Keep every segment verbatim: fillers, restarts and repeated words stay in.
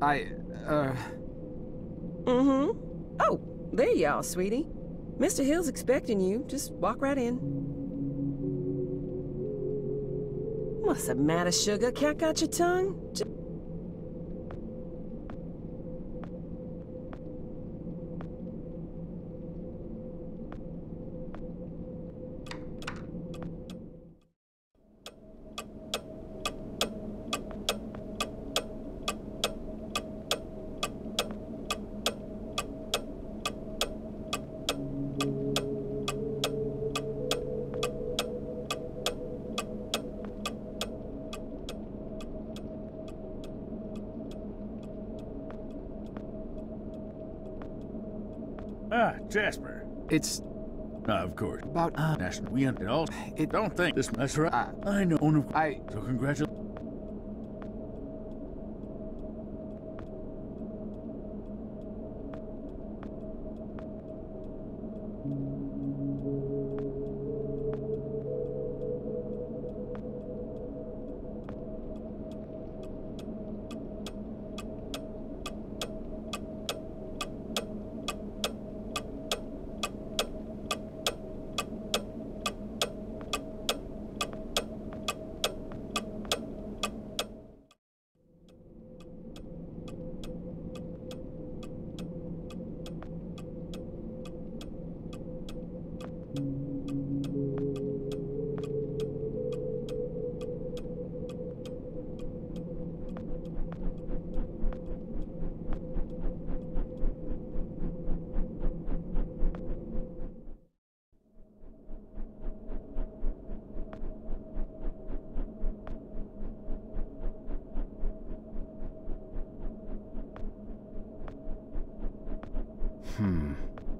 I, uh... Mm-hmm. Oh, there you are, sweetie. Mister Hill's expecting you. Just walk right in. What's the matter, sugar? Cat got your tongue? J Ah, Jasper. It's... Ah, of course. about, uh... National. We and all. It... Don't think this mess right. Uh, I know. I... So congratulations. Hmm.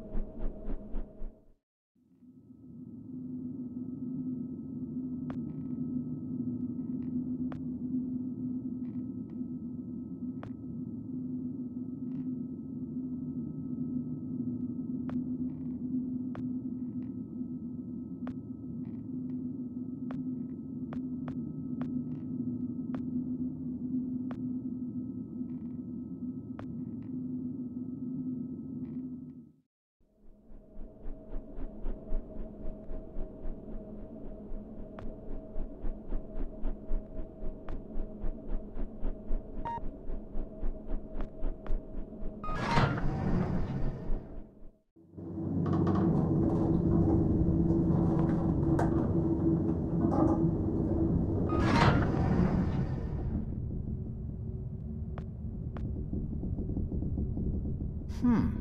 Hmm.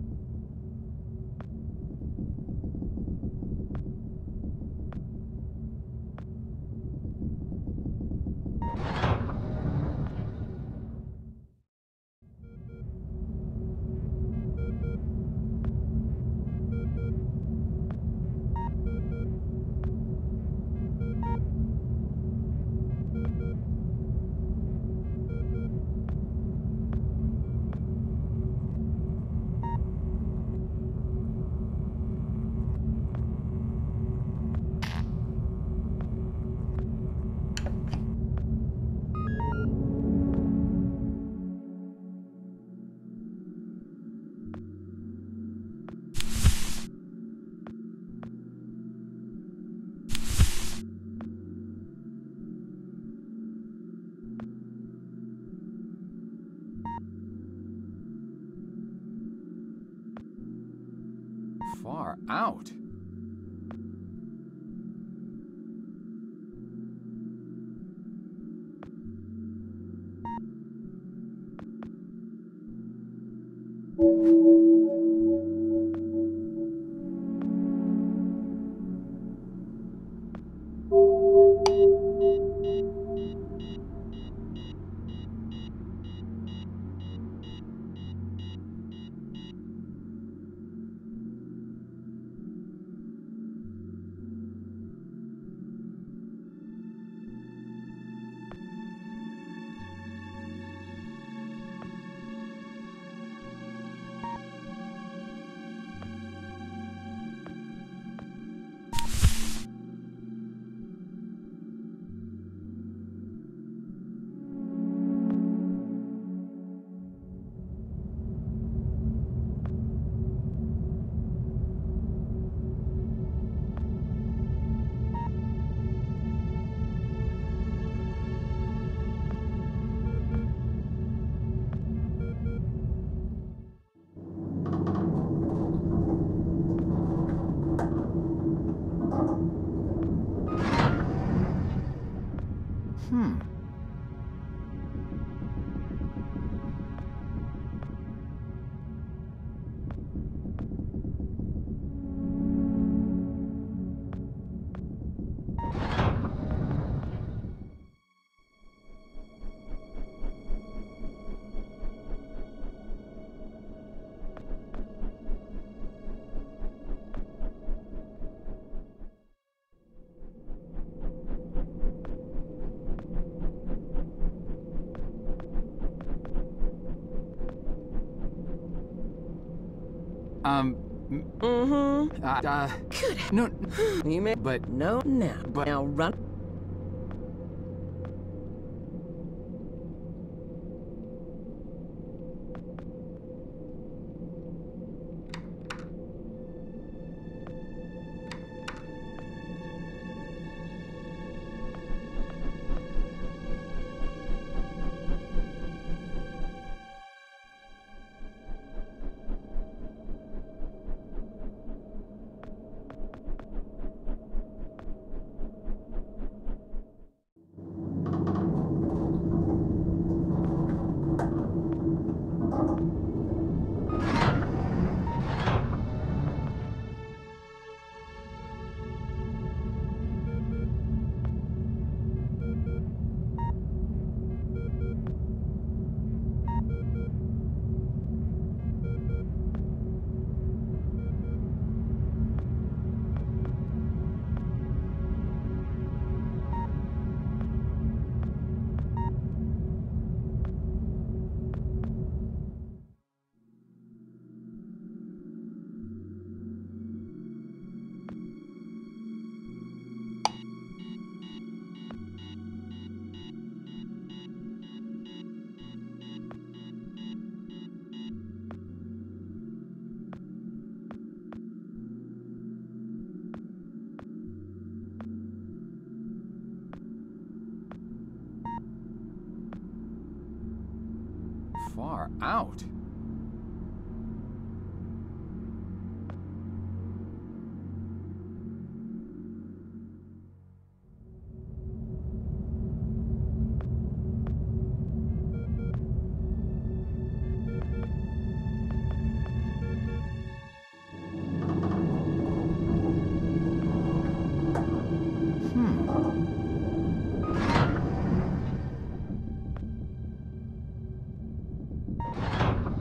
Far out. Hmm. Um, Mm-hmm. uh, uh, no, You may, but, no, now. but, Now run. far out. Hmm.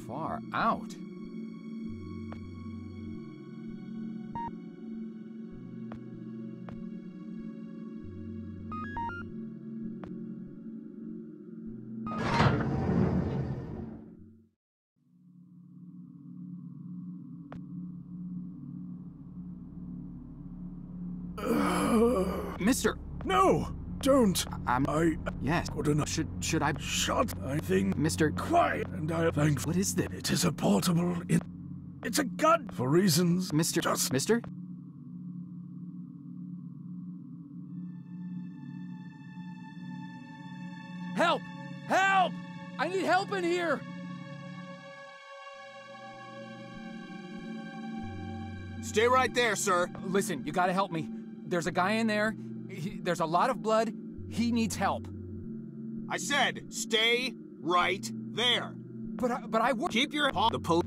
Far out? Mister, No! Don't! I'm. I Yes. couldn't Should should I? shut I think Mister, quiet, and I think what is this? it is a portable. It, it's a gun for reasons. Mister, Just Mister? Help! Help! I need help in here! Stay right there, sir. Listen, you gotta help me. There's a guy in there. He, there's a lot of blood. He needs help. I said, stay right there. But I, but I work. Keep your paw. The police.